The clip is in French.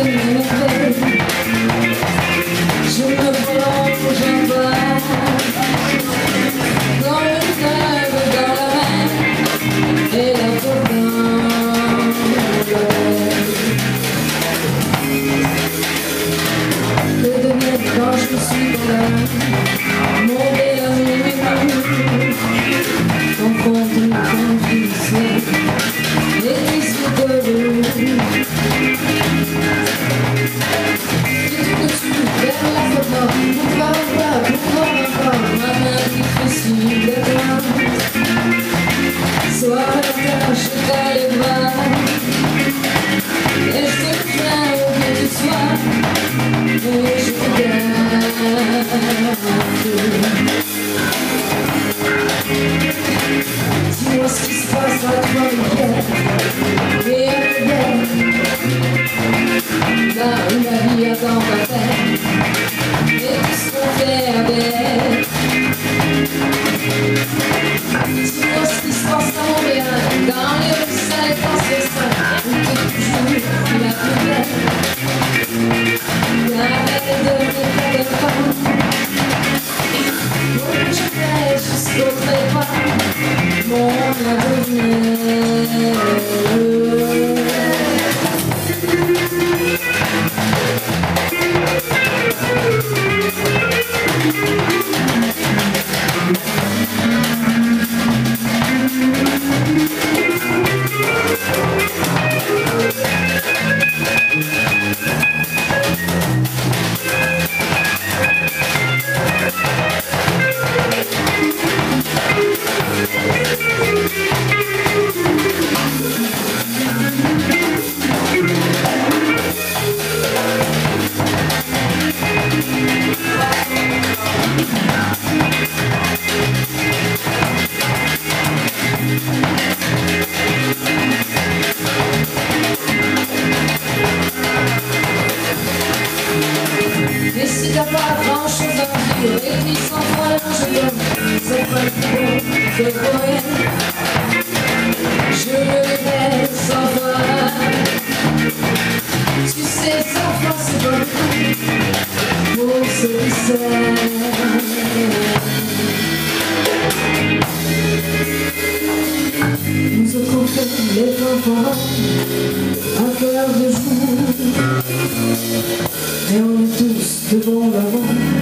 Je me plonge en bas dans le fleuve, dans la mer et la forêt. Que devenir quand je suis dans la mon dernier confondre le confinement et disque de l'eau. Vers la photo, pourquoi encore ma main difficile d'atteindre. Sois la tâche, t'as les bras et je te crains où que tu sois et je te garde. Dis-moi ce qui se passe à toi et à là où la vie a tant à faire et tout ce qu'on fait avec. Dis-moi ce qui se passe à Montréal, dans les rues sales, dans ce sein où t'es toujours la plus belle. Arrête de venir près de toi pour que je fais jusqu'au trépas mon avenir. Et si t'as pas grand chose à dire, et puis sans fois je donne, c'est pas le bon de poème. Je me laisse sans voir. Tu sais, sans foi c'est bon pour ceux qui s'aiment. Nous autres fait les enfants à cœur de jour. Et on est tous devant l'avant.